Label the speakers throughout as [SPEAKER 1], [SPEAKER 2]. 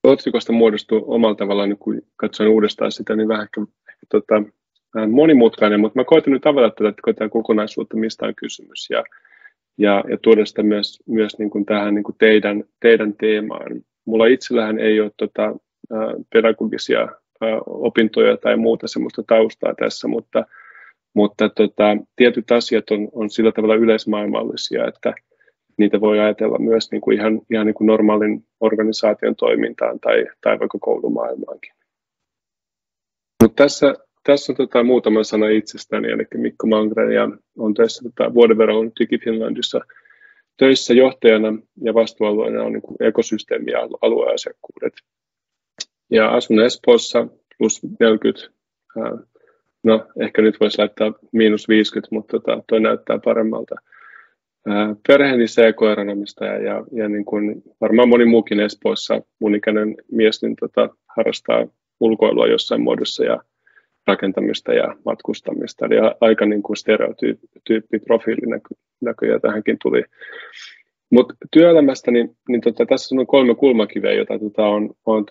[SPEAKER 1] otsikosta muodostuu omalla tavallaan, niin kun katsoin uudestaan sitä, niin vähän ehkä monimutkainen, mutta mä koitan nyt avata tätä kokonaisuutta, mistä on kysymys, ja tuoda sitä myös niin kuin tähän niin kuin teidän teemaan. Mulla itsellähän ei ole pedagogisia opintoja tai muuta semmoista taustaa tässä, mutta tietyt asiat on sillä tavalla yleismaailmallisia, että niitä voi ajatella myös niin kuin ihan niin kuin normaalin organisaation toimintaan tai vaikka koulumaailmaankin. Mutta tässä on muutama sana itsestäni, eli Mikko Malmgren, ja olen töissä vuoden verran ollut DigiFinlandissa töissä johtajana, ja vastuualueena on niin kuin ekosysteemi- ja alueasiakkuudet. Ja asun Espoossa plus 40, no ehkä nyt voisi laittaa -50, mutta toi näyttää paremmalta. Perheeni CK-agronomistaja ja niin kuin varmaan moni muukin Espoossa mun ikäinen mies niin harrastaa ulkoilua jossain muodossa ja rakentamista ja matkustamista. Eli aika niin kuin stereotyyppiprofiili näköjään tähänkin tuli. Mutta työelämästä niin tässä on 3 kulmakiveä, joita on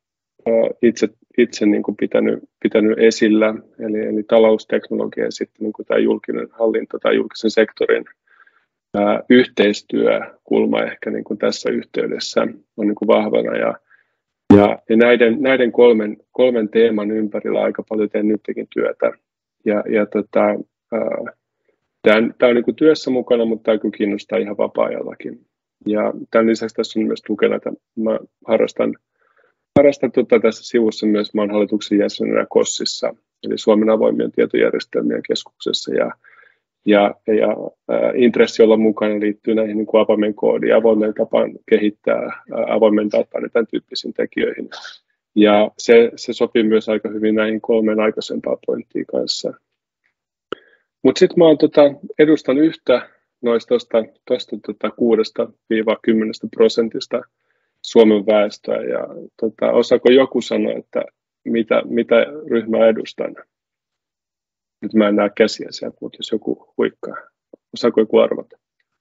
[SPEAKER 1] itse niin kuin pitänyt esillä, eli talousteknologia ja sitten niin kuin tämä julkinen hallinto tai julkisen sektorin yhteistyökulma ehkä niin kuin tässä yhteydessä on niin kuin vahvana ja näiden kolmen teeman ympärillä aika paljon teen nytkin työtä tämä on niin kuin työssä mukana, mutta tämä kyllä kiinnostaa ihan vapaa-ajallakin. Ja tämän lisäksi tässä on myös tukena, että mä harrastan tässä sivussa myös maan hallituksen jäsenenä KOSSissa, eli Suomen avoimien tietojärjestelmien keskuksessa, ja intressi olla mukana liittyy näihin niin kuin avoimen koodiin, avoimen tapaan kehittää avoimen dataan ja tämän tyyppisiin tekijöihin. Ja se sopii myös aika hyvin näihin 3 aikaisempaan pointtiin kanssa. Mutta sitten mä edustan yhtä noista 6–10% Suomen väestöä, ja osaako joku sanoa, että mitä ryhmää edustan? Nyt mä en näe käsiä sieltä, mutta jos joku huikkaa, osaako joku arvata?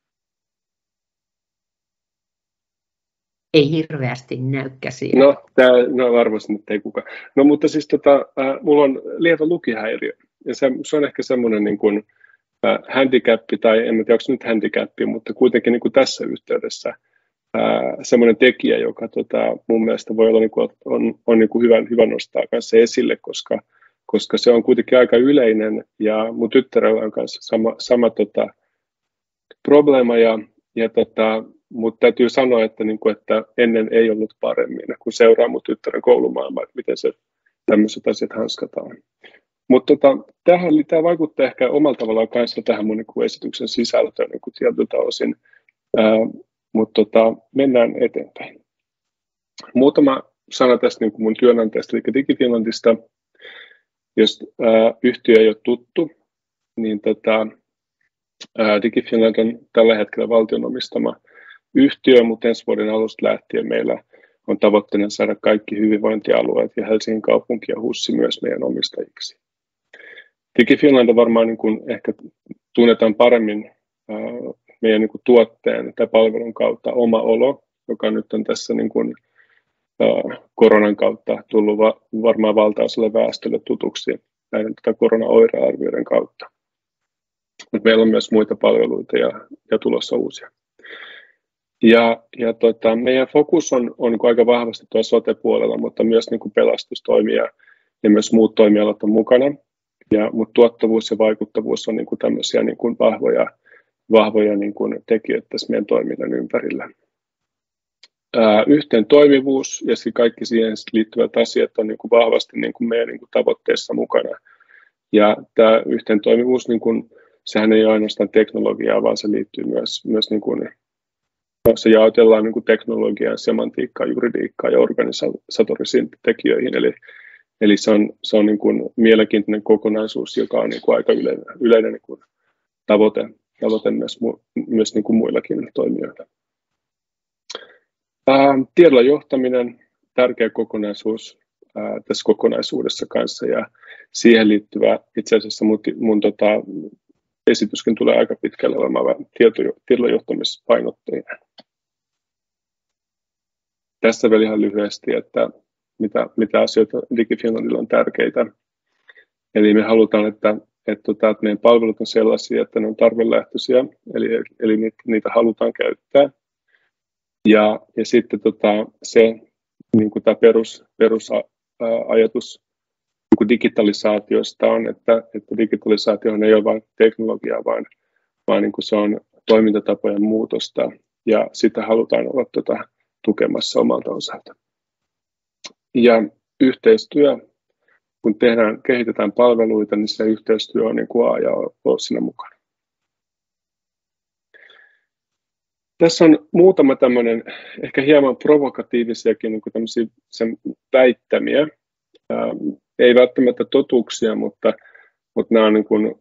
[SPEAKER 2] Ei hirveästi näy käsiä.
[SPEAKER 1] No arvasin, että ei kukaan. No mutta siis mulla on lievä lukihäiriö, ja se on ehkä semmoinen niin kuin handicappi, tai en tiedä, onko se nyt handicappi, mutta kuitenkin niin kuin tässä yhteydessä semmoinen tekijä, joka mun mielestä voi olla on niin kuin hyvä nostaa kanssa esille, koska se on kuitenkin aika yleinen, ja mun tyttärellä on kanssa sama probleema, mutta täytyy sanoa, että ennen ei ollut paremmin, kun seuraa mun tyttären koulumaailmaa, että miten tämmöiset asiat hanskataan. Mutta tämä vaikuttaa ehkä omalla tavallaan kanssa tähän mun esityksen sisältöön tietyltä osin, mutta mennään eteenpäin. Muutama sana tästä mun työnantajasta, eli DigiFinlandista. Jos yhtiö ei ole tuttu, niin DigiFinland on tällä hetkellä valtion omistama yhtiö, mutta ensi vuoden alusta lähtien meillä on tavoitteena saada kaikki hyvinvointialueet ja Helsingin kaupunki ja HUS myös meidän omistajiksi. DigiFinland on varmaan ehkä tunnetaan paremmin meidän tuotteen tai palvelun kautta Oma Olo, joka nyt on tässä koronan kautta tullut varmaan valtaosalle väestölle tutuksi näiden koronaoirearvioiden kautta. Mutta meillä on myös muita palveluita ja tulossa uusia. Meidän fokus on aika vahvasti tuolla sote-puolella, mutta myös pelastustoimi ja myös muut toimialat on mukana. Mutta tuottavuus ja vaikuttavuus on tämmöisiä vahvoja tekijöitä tässä meidän toiminnan ympärillä. Yhteen toimivuus ja kaikki siihen liittyvät asiat on vahvasti meidän tavoitteissa mukana. Ja tämä yhteen toimivuus, sehän ei ole ainoastaan teknologiaa, vaan se liittyy myös se jaotellaan teknologian, semantiikkaan, juridiikkaan ja organisatorisiin tekijöihin. Eli se on mielenkiintoinen kokonaisuus, joka on aika yleinen tavoite myös muillakin toimijoilla. Tiedolla johtaminen, tärkeä kokonaisuus tässä kokonaisuudessa kanssa, ja siihen liittyvä itse asiassa mun esityskin tulee aika pitkälle olemaan tiedolla johtamispainotteinen. tässä vielä ihan lyhyesti, että mitä asioita DigiFinlandilla on tärkeitä. Eli me halutaan, että meidän palvelut on sellaisia, että ne on tarvelähtöisiä, eli niitä halutaan käyttää. Ja sitten se niin kuin tämä perusajatus niin kuin digitalisaatiosta on, että digitalisaatio ei ole vain teknologiaa, vaan niin kuin se on toimintatapojen muutosta, ja sitä halutaan olla tukemassa omalta osalta. Ja yhteistyö, kun kehitetään palveluita, niin se yhteistyö on niin kuin A ja O siinä mukana. Tässä on muutama tämmöinen ehkä hieman provokatiivisiakin niin kuin tämmöisiä sen väittämiä. Ei välttämättä totuuksia, mutta nämä on niin kuin,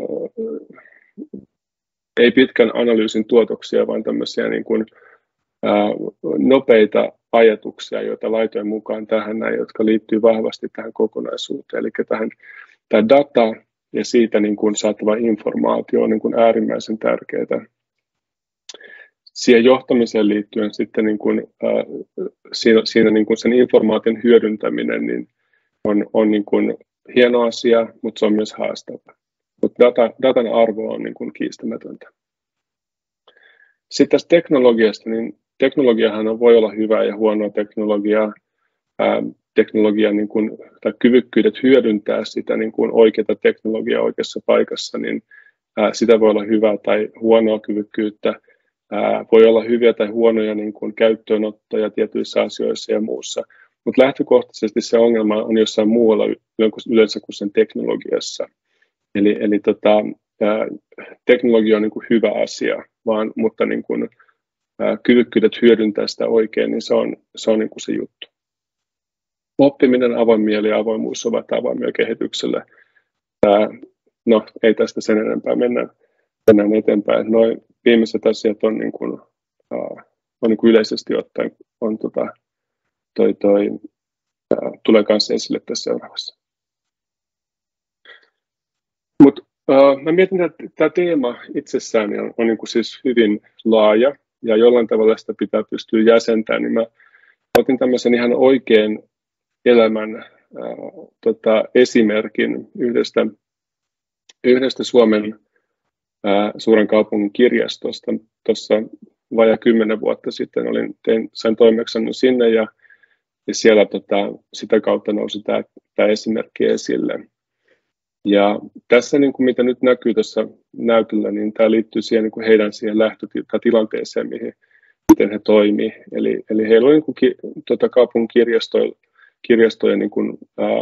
[SPEAKER 1] ei pitkän analyysin tuotoksia, vaan tämmöisiä niin kuin, nopeita ajatuksia, joita laitoin mukaan tähän, jotka liittyy vahvasti tähän kokonaisuuteen. Eli tämä data ja siitä niin kuin saatava informaatio on niin kuin äärimmäisen tärkeää. Siihen johtamiseen liittyen sitten niin kuin, siinä niin kuin sen informaation hyödyntäminen niin on niin kuin hieno asia, mutta se on myös haastava. Mutta datan arvo on niin kuin kiistämätöntä. Sitten tästä teknologiasta, niin teknologiahan voi olla hyvää ja huonoa teknologiaa. Teknologia niin kuin, tai kyvykkyydet hyödyntää sitä niin kuin oikeaa teknologiaa oikeassa paikassa, niin sitä voi olla hyvää tai huonoa kyvykkyyttä. Voi olla hyviä tai huonoja niin kuin käyttöönottoja tietyissä asioissa ja muussa. Mutta lähtökohtaisesti se ongelma on jossain muualla yleensä kuin sen teknologiassa. Eli teknologia on niin kuin hyvä asia, mutta niin kuin, kyvykkyydet hyödyntää sitä oikein, niin se on niin kuin se juttu. Oppiminen, avoin mieli ja avoimuus ovat avoimia kehitykselle. No, ei tästä sen enempää mennään eteenpäin. Noin viimeiset asiat on niin kuin yleisesti ottaen tulee kanssa esille tässä seuraavassa. Mutta mä mietin, että tämä teema itsessään on niin kuin siis hyvin laaja ja jollain tavalla sitä pitää pystyä jäsentämään, niin mä otin tämmöisen ihan oikean elämän esimerkin yhdestä Suomen suuren kaupungin kirjastosta. Tuossa vajaa 10 vuotta sitten sain toimeksiannon sinne ja siellä sitä kautta nousi tämä esimerkki esille. Ja tässä, niin kuin mitä nyt näkyy tässä näytöllä, niin tämä liittyy siihen, niin kuin heidän siihen lähtötilanteeseen, miten he toimii. Eli heillä oli niin kaupungin kirjastojen niin kuin,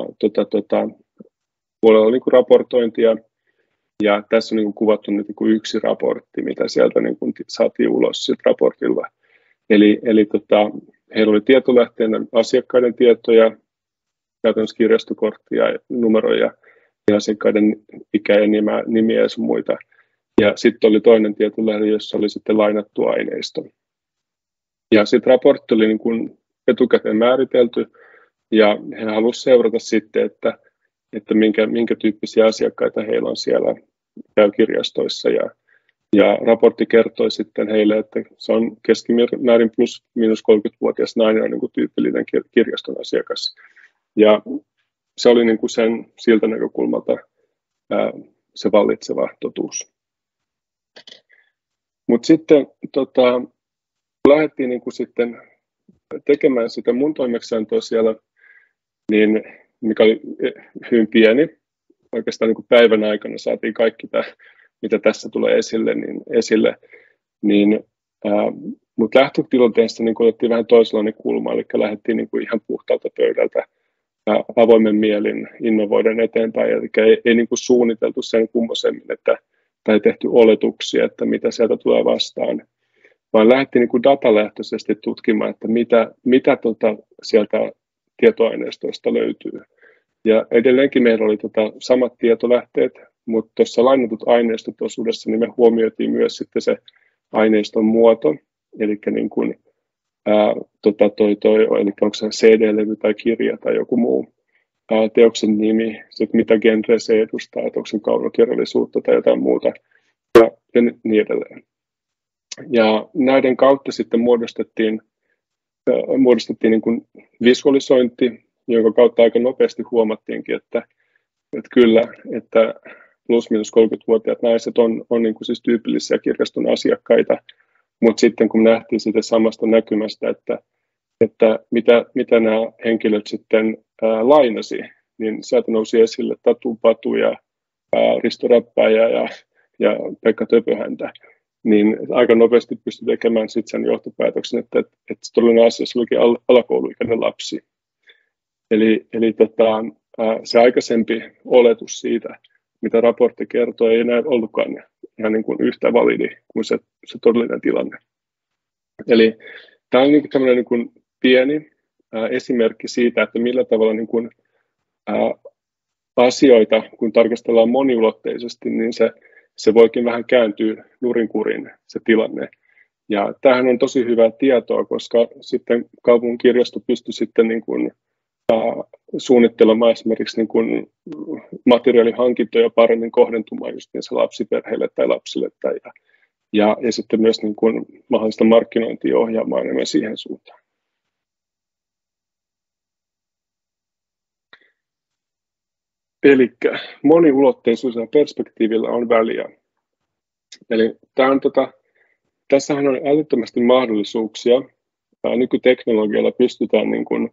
[SPEAKER 1] puolella oli niin kuin raportointia. Ja tässä on niin kuin kuvattu nyt niin kuin yksi raportti, mitä sieltä niin kuin saatiin ulos siltä raportilla. Eli heillä oli tietolähteenä asiakkaiden tietoja, käytännössä kirjastokorttia, numeroja ja asiakkaiden ikä ja nimiä ja sun muita. Ja sitten oli toinen tietolähde, jossa oli sitten lainattu aineisto. Ja sitten raportti oli niin kuin etukäteen määritelty ja he halusivat seurata sitten, että minkä tyyppisiä asiakkaita heillä on siellä kirjastoissa. Ja raportti kertoi sitten heille, että se on keskimäärin plus miinus 30-vuotias nainen on niin kuin tyypillinen kirjaston asiakas. Ja se oli niin kuin siltä näkökulmalta se vallitseva totuus. Mutta sitten lähdettiin niin kuin sitten tekemään sitä mun toimeksiantoa siellä, niin, mikä oli hyvin pieni. Oikeastaan niin kuin päivän aikana saatiin kaikki tämä, mitä tässä tulee esille. Mutta lähtötilanteessa niin otettiin vähän toisenlainen kulma, eli lähdettiin niin kuin ihan puhtaalta pöydältä avoimen mielin innovoiden eteenpäin. Eli ei niin kuin suunniteltu sen kummoisemmin, tai tehty oletuksia, että mitä sieltä tulee vastaan, vaan lähdettiin niin kuin datalähtöisesti tutkimaan, että mitä sieltä tietoaineistoista löytyy. Ja edelleenkin meillä oli samat tietolähteet, mutta tuossa lainatut aineistot osuudessa niin me huomioitiin myös sitten se aineiston muoto, eli niin kuin, eli onko se CD-levy tai kirja tai joku muu, teoksen nimi, sitten mitä genre se edustaa, että onko se kaunokirjallisuutta tai jotain muuta ja niin edelleen. Ja näiden kautta sitten muodostettiin muodostettiin niin kuin visualisointi, jonka kautta aika nopeasti huomattiinkin, että kyllä, että plus-minus 30-vuotiaat naiset on niin kuin siis tyypillisiä kirjaston asiakkaita, mutta sitten kun nähtiin siitä samasta näkymästä, että mitä nämä henkilöt sitten lainasi, niin sieltä nousi esille Tatu Patu ja Risto Räppäjä ja Pekka Töpöhäntä, niin aika nopeasti pystyi tekemään sitten sen johtopäätöksen, että todellinen asiassa olikin alakouluikäinen lapsi. Eli se aikaisempi oletus siitä, mitä raportti kertoo, ei enää ollutkaan ihan niin kuin yhtä validi kuin se todellinen tilanne. Eli tämä on niin tämmöinen niin kuin pieni esimerkki siitä, että millä tavalla niin kuin, asioita, kun tarkastellaan moniulotteisesti, niin se voikin vähän kääntyä nurinkurin se tilanne. Ja tämähän on tosi hyvää tietoa, koska sitten kaupungin kirjasto pystyi sitten niin kuin, suunnittelemaan esimerkiksi niin kuin materiaalihankintoja paremmin kohdentumaan just lapsiperheille tai lapsille ja sitten myös niin kuin mahdollista markkinointia ohjaamaan enemmän siihen suuntaan. Eli moniulotteisuudella perspektiivillä on väliä. Eli tässähän on älyttömästi mahdollisuuksia. Nykyteknologialla pystytään niin kuin,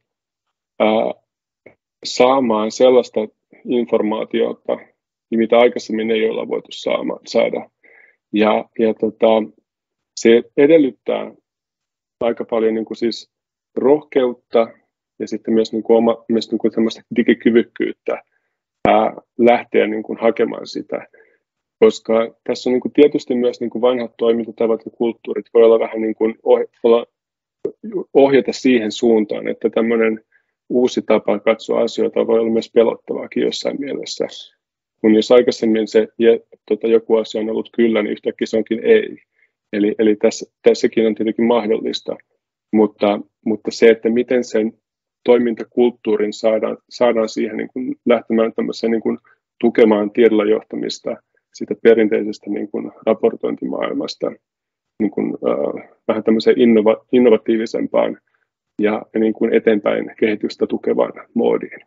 [SPEAKER 1] saamaan sellaista informaatiota, mitä aikaisemmin ei olla voitu saada. Ja se edellyttää aika paljon niin kuin siis rohkeutta ja sitten myös, niin kuin myös niin kuin sellaista digikyvykkyyttä lähteä niin kuin hakemaan sitä. Koska tässä on niin kuin tietysti myös niin kuin vanhat toimintatavat ja kulttuurit voi olla vähän niin kuin ohjata siihen suuntaan, että tämmöinen uusi tapa katsoa asioita voi olla myös pelottavaakin jossain mielessä. Kun jos aikaisemmin se joku asia on ollut kyllä, niin yhtäkkiä se onkin ei. Eli tässäkin on tietenkin mahdollista, mutta se, että miten sen toimintakulttuurin saadaan siihen niin kuin lähtemään tämmöiseen niin kuin tukemaan tiedolla johtamista siitä perinteisestä niin kuin raportointimaailmasta niin kuin, vähän tämmöiseen innovatiivisempaan ja niin kuin eteenpäin kehitystä tukevaan moodiin.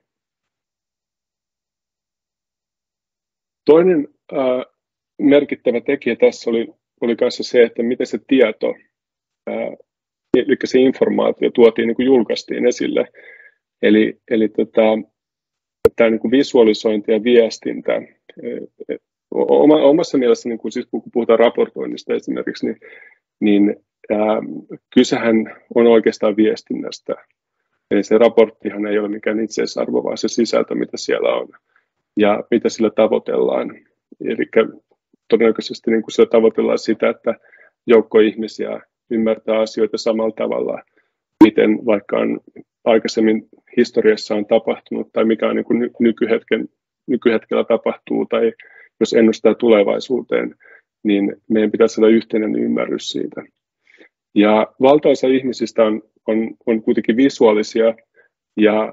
[SPEAKER 1] Toinen merkittävä tekijä tässä oli kanssa se, että miten se tieto, eli se informaatio tuotiin, niin kuin julkaistiin esille. Eli tämä niin kuin visualisointi ja viestintä, omassa mielessä, niin kuin, siis kun puhutaan raportoinnista esimerkiksi, niin kysehän on oikeastaan viestinnästä. Eli se raporttihan ei ole mikään itseisarvo, vaan se sisältö, mitä siellä on ja mitä sillä tavoitellaan. Eli todennäköisesti niin kuin sillä tavoitellaan sitä, että joukko ihmisiä ymmärtää asioita samalla tavalla, miten vaikka on aikaisemmin historiassa on tapahtunut tai mikä on niin kuin nykyhetkellä tapahtuu tai jos ennustaa tulevaisuuteen, niin meidän pitäisi olla yhteinen ymmärrys siitä. Ja valtaosa ihmisistä on kuitenkin visuaalisia ja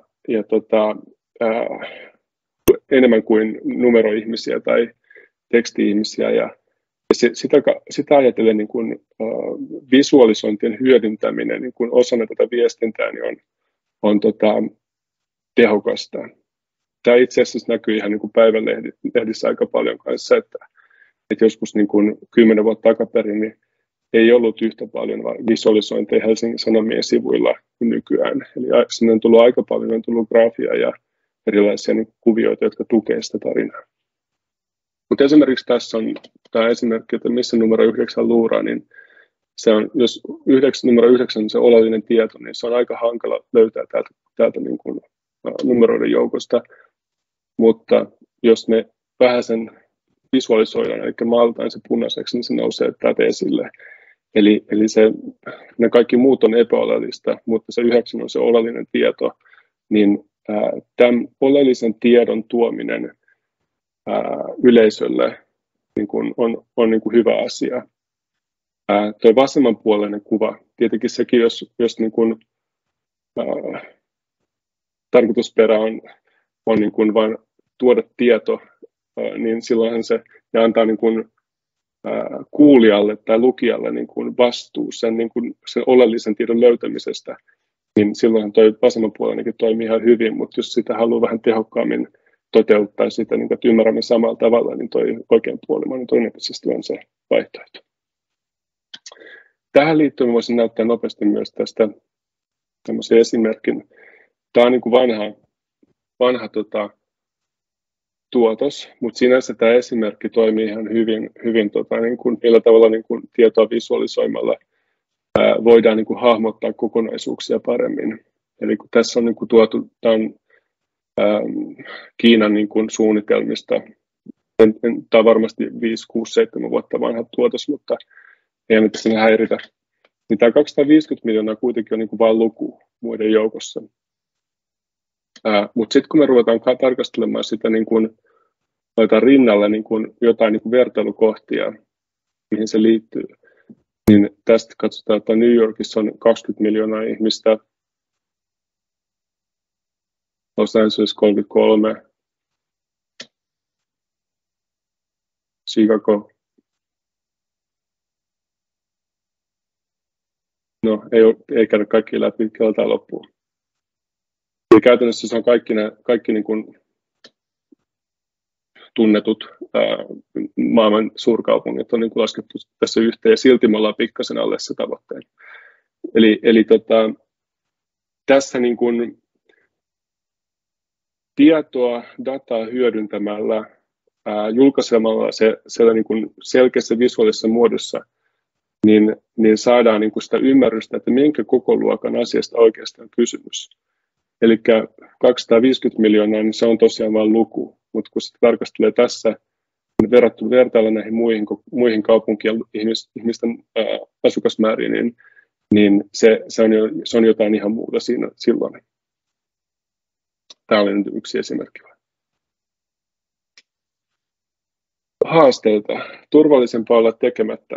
[SPEAKER 1] enemmän kuin numeroihmisiä tai teksti-ihmisiä. Ja sitä ajatellen niin kuin, visualisointien hyödyntäminen niin kuin osana tätä viestintää niin on tehokasta. Tämä itse asiassa näkyy ihan niin kuin päivänlehdissä aika paljon kanssa, että joskus niin kuin 10 vuotta takaperin niin ei ollut yhtä paljon visualisointeja Helsingin Sanomien sivuilla kuin nykyään. Eli sinne on tullut aika paljon, on tullut graafia ja erilaisia niin kuvioita, jotka tukevat sitä tarinaa. Mutta esimerkiksi tässä on tämä esimerkki, että missä numero 9 luuraa, niin se on, jos numero 9 on se oleellinen tieto, niin se on aika hankala löytää täältä niin kuin numeroiden joukosta. Mutta jos me vähän sen visualisoidaan, eli maalataan se punaiseksi, niin se nousee täältä esille. Eli ne kaikki muut on epäoleellista, mutta se 9 on se oleellinen tieto, niin tämän oleellisen tiedon tuominen yleisölle niin kuin on niin kuin hyvä asia. Tuo vasemmanpuoleinen kuva, tietenkin sekin, jos niin kuin, tarkoitusperä on niin kuin vain tuoda tieto, niin silloinhan se antaa niin kuin, kuulijalle tai lukijalle niin kuin vastuu sen oleellisen tiedon löytämisestä. niin silloin toi vasemmanpuoleinenkin toimii ihan hyvin, mutta jos sitä haluaa vähän tehokkaammin toteuttaa sitä, niin että ymmärrämme samalla tavalla, niin toi oikeanpuoleinen todennäköisesti on se vaihtoehto. Tähän liittyen voisin näyttää nopeasti myös tästä tämmöisen esimerkin. Tämä on niin kuin vanha tuotos, mutta sinänsä tämä esimerkki toimii ihan hyvin niin kuin, millä tavalla niin kuin tietoa visualisoimalla voidaan niin kuin hahmottaa kokonaisuuksia paremmin. Eli kun tässä on niin kuin tuotu, tämä on Kiinan niin kuin suunnitelmista, tämä on varmasti 5, 6, 7 vuotta vanha tuotos, mutta ei nyt sinne häiritä. Niin tämä 250 miljoonaa kuitenkin on niin kuin vain luku muiden joukossa. Mutta sitten kun me ruvetaan tarkastelemaan sitä niin kuin, rinnalle niin kuin jotain niin kuin vertailukohtia, mihin se liittyy, niin tästä katsotaan, että New Yorkissa on 20 miljoonaa ihmistä, Los Angeles 33, Chicago, no ei käydä kaikki läpi, keltaan loppuun. Eli käytännössä se on kaikki niin kuin tunnetut maailman suurkaupungit on niin kuin laskettu tässä yhteen, ja silti me ollaan pikkasen alle se tavoitteen. Eli tässä niin kuin tietoa, dataa hyödyntämällä, julkaisemalla se siellä niin kuin selkeässä visuaalisessa muodossa, niin saadaan niin kuin sitä ymmärrystä, että minkä kokoluokan asiasta oikeastaan on kysymys. Eli 250 miljoonaa, niin se on tosiaan vain luku, mutta kun sitä tarkastelee tässä, niin vertailla näihin muihin kaupunkien ihmisten asukasmääriin, niin se on jotain ihan muuta siinä silloin. Tämä oli nyt yksi esimerkki. Haasteita. Turvallisempaa olla tekemättä.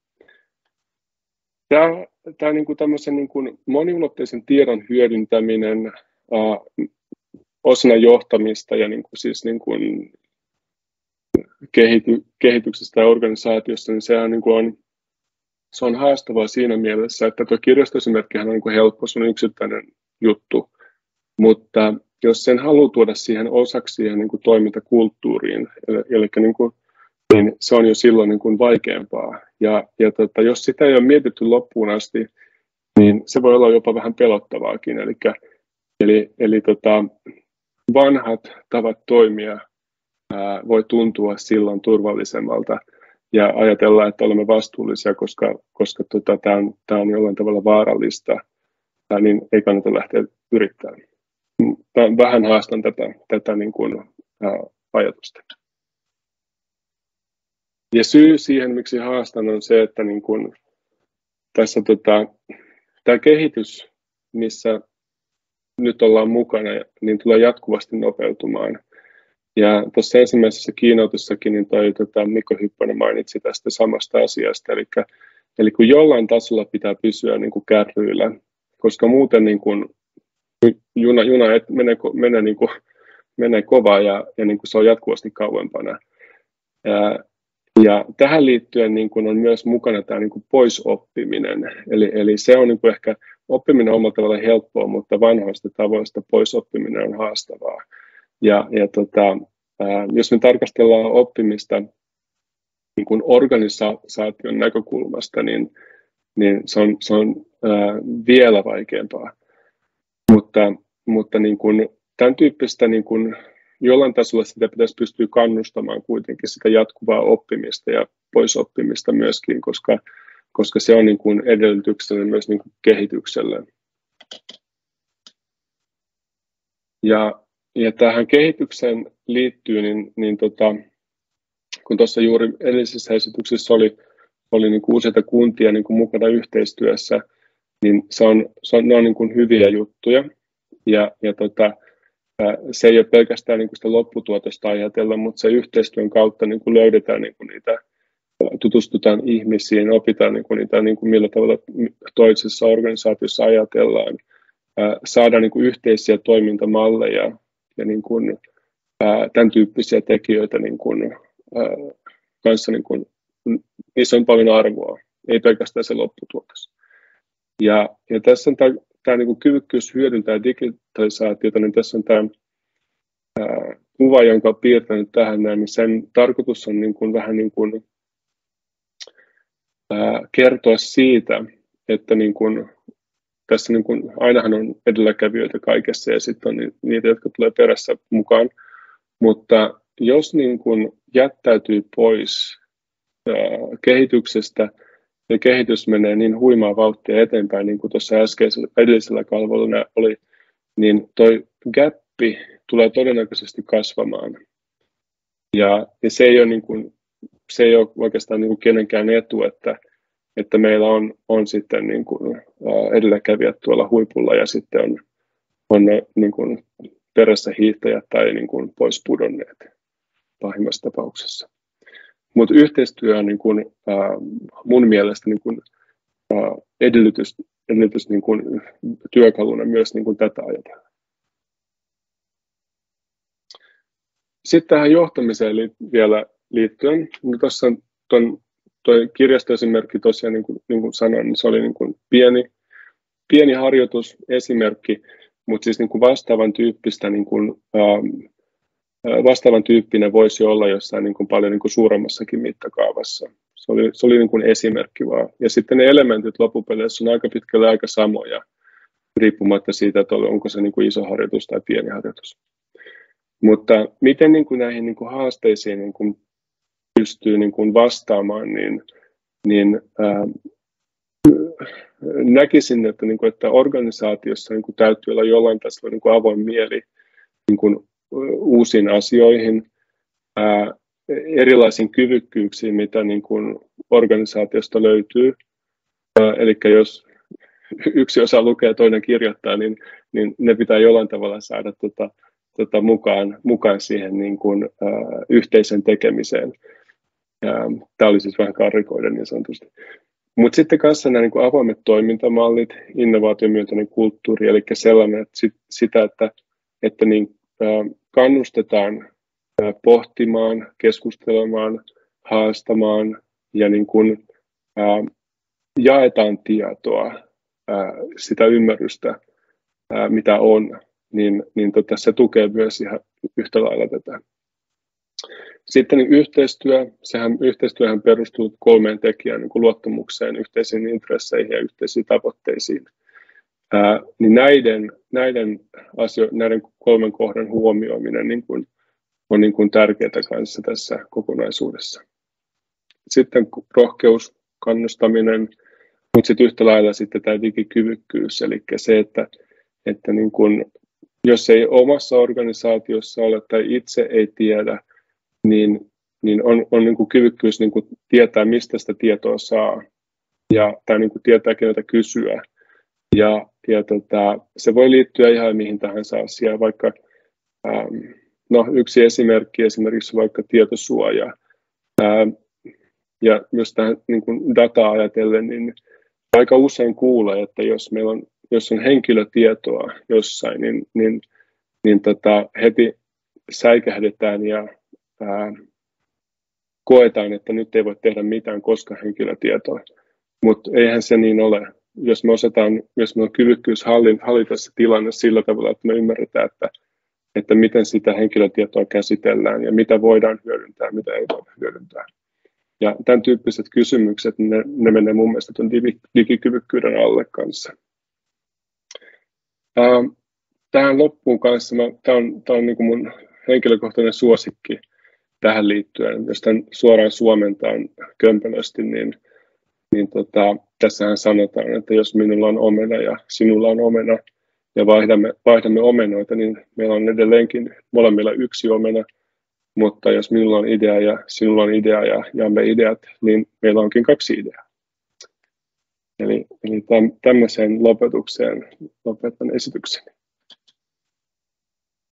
[SPEAKER 1] Tämä niin kuin tämmöisen niin kuin moniulotteisen tiedon hyödyntäminen osana johtamista ja niin kuin siis niin kuin kehityksestä ja organisaatiosta, niin sehän niin kuin se on haastavaa siinä mielessä, että tuo kirjastoesimerkkihän on niin kuin helppo, se on yksittäinen juttu, mutta jos sen haluaa tuoda siihen osaksi siihen niin kuin toimintakulttuuriin, eli niin se on jo silloin niin kuin vaikeampaa. Ja jos sitä ei ole mietitty loppuun asti, niin se voi olla jopa vähän pelottavaakin. Eli vanhat tavat toimia voi tuntua silloin turvallisemmalta ja ajatella, että olemme vastuullisia, koska tämä on jollain tavalla vaarallista, niin ei kannata lähteä yrittämään. Vähän haastan tätä niin kuin, ajatusta. Ja syy siihen, miksi haastan, on se, että niin kuin tässä tämä kehitys, missä nyt ollaan mukana, niin tulee jatkuvasti nopeutumaan. Ja tuossa ensimmäisessä keynoteissakin niin Mikko Hyppönen mainitsi tästä samasta asiasta, eli kun jollain tasolla pitää pysyä niin kuin kärryillä, koska muuten niin kuin juna menee kovaa ja niin kuin se on jatkuvasti kauempana. Ja tähän liittyen niin kuin on myös mukana tämä niin kuin poisoppiminen. Eli se on niin kuin ehkä oppiminen omalla tavalla helppoa, mutta vanhoista tavoista poisoppiminen on haastavaa. Jos me tarkastellaan oppimista niin kuin organisaation näkökulmasta, niin se on vielä vaikeampaa. Mutta niin kuin tämän tyyppistä niin kuin jollain tasolla sitä pitäisi pystyä kannustamaan kuitenkin sitä jatkuvaa oppimista ja poisoppimista myöskin, koska se on niin kuin edellytyksellä myös niin kuin kehitykselle. Ja tähän kehitykseen liittyy, kun tuossa juuri edellisessä esityksessä oli niin kuin useita kuntia niin kuin mukana yhteistyössä, niin ne on niin kuin hyviä juttuja. Se ei ole pelkästään niin kuin sitä lopputuotosta ajatella, mutta se yhteistyön kautta niin kuin löydetään niin kuin niitä, tutustutaan ihmisiin, opitaan niin kuin niitä, niin kuin millä tavalla toisessa organisaatiossa ajatellaan, saadaan niin kuin yhteisiä toimintamalleja ja niin kuin, tämän tyyppisiä tekijöitä niin kuin, kanssa, niin kuin, niissä on paljon arvoa, ei pelkästään se lopputuotos. Ja tässä on tämä niin kuin kyvykkyys hyödyntää digitalisaatiota, niin tässä on tämä kuva, jonka olen piirtänyt tähän näin, niin sen tarkoitus on niin kuin vähän niin kuin kertoa siitä, että niin kuin, tässä niin kuin, ainahan on edelläkävijöitä kaikessa ja sitten on niitä, jotka tulee perässä mukaan, mutta jos niin kuin jättäytyy pois kehityksestä ja kehitys menee niin huimaa vauhtia eteenpäin, niin kuin tuossa edellisellä kalvolla oli, niin toi gappi tulee todennäköisesti kasvamaan. Ja se ei ole, niin kuin, se ei ole oikeastaan niin kuin kenenkään etu, että meillä on sitten niin kuin edelläkävijät tuolla huipulla ja sitten on niin kuin perässä hiihtäjät tai niin kuin pois pudonneet pahimmassa tapauksessa. Mutta yhteistyö on niin kuin, mun mielestä niin kuin, edellytys niin kuin, työkaluna myös niin kuin tätä ajatella. Sitten tähän johtamiseen vielä liittyen, niin tuossa tuo kirjastoesimerkki tosiaan, niin kuin sanoin, niin se oli niin kuin pieni harjoitusesimerkki, mutta siis niin kuin vastaavan tyyppistä, niin kuin, vastaavan tyyppinen voisi olla jossain niin kuin paljon niin kuin suuremmassakin mittakaavassa. Se oli niin kuin esimerkki vaan. Ja sitten ne elementit loppupeleissä on aika pitkälle aika samoja, riippumatta siitä, että onko se niin kuin iso harjoitus tai pieni harjoitus. Mutta miten niin kuin näihin niin kuin haasteisiin niin kuin pystyy niin kuin vastaamaan, niin näkisin, että, niin kuin, että organisaatiossa niin kuin täytyy olla jollain tasolla niin kuin avoin mieli niin kuin uusiin asioihin, erilaisiin kyvykkyyksiin, mitä niin kuin organisaatiosta löytyy. Eli jos yksi osa lukee ja toinen kirjoittaa, niin ne pitää jollain tavalla saada mukaan siihen niin kuin, yhteisen tekemiseen. Tämä oli siis vähän karrikoiden niin sanotusti. Mutta sitten kanssa nämä niin kuin avoimet toimintamallit, innovaatiomyönteinen kulttuuri, eli sellainen, että niin, kannustetaan pohtimaan, keskustelemaan, haastamaan ja niin kuin, jaetaan tietoa, sitä ymmärrystä, mitä on, niin se tukee myös ihan yhtä lailla tätä. Sitten yhteistyöhän perustuu 3 tekijään, niin kuin luottamukseen, yhteisiin intresseihin ja yhteisiin tavoitteisiin. Niin näiden 3 kohdan huomioiminen niin kuin, on niin kuin tärkeää kanssa tässä kokonaisuudessa. Sitten rohkeus, kannustaminen, mutta sitten yhtä lailla sitten tämä digikyvykkyys, eli se, että niin kuin, jos ei omassa organisaatiossa ole tai itse ei tiedä, niin on niin kuin kyvykkyys niin kuin tietää, mistä sitä tietoa saa, tai niin kuin tietää, keneltä kysyä. Ja se voi liittyä ihan mihin tahansa asiaan, vaikka yksi esimerkki esimerkiksi vaikka tietosuoja. Ja myös tähän niin kuin dataa ajatellen, niin aika usein kuulee, että jos on henkilötietoa jossain, niin heti säikähdetään ja koetaan, että nyt ei voi tehdä mitään, koska henkilötietoa. Mutta eihän se niin ole. Jos me on kyvykkyys hallita se tilanne sillä tavalla, että me ymmärretään, että miten sitä henkilötietoa käsitellään ja mitä voidaan hyödyntää, mitä ei voida hyödyntää. Ja tämän tyyppiset kysymykset, ne menee mun mielestä tuon digikyvykkyyden alle kanssa. Tähän loppuun kanssa, tämä on niin kuin mun henkilökohtainen suosikki tähän liittyen. Jos tämän suoraan suomentaan kömpelösti, niin tässähän sanotaan, että jos minulla on omena ja sinulla on omena ja vaihdamme omenoita, niin meillä on edelleenkin molemmilla yksi omena, mutta jos minulla on idea ja sinulla on idea ja jaamme ideat, niin meillä onkin 2 ideaa. Eli tämmöiseen lopetukseen lopetan esitykseni.